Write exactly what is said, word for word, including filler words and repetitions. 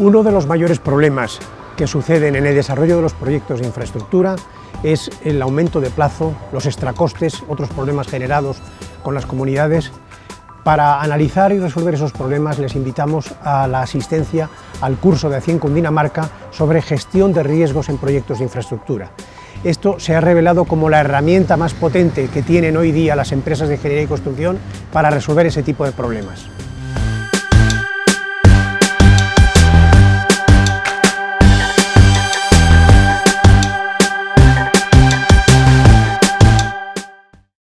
Uno de los mayores problemas que suceden en el desarrollo de los proyectos de infraestructura es el aumento de plazo, los extracostes, otros problemas generados con las comunidades. Para analizar y resolver esos problemas les invitamos a la asistencia al curso de ACIEN Cundinamarca sobre gestión de riesgos en proyectos de infraestructura. Esto se ha revelado como la herramienta más potente que tienen hoy día las empresas de ingeniería y construcción para resolver ese tipo de problemas.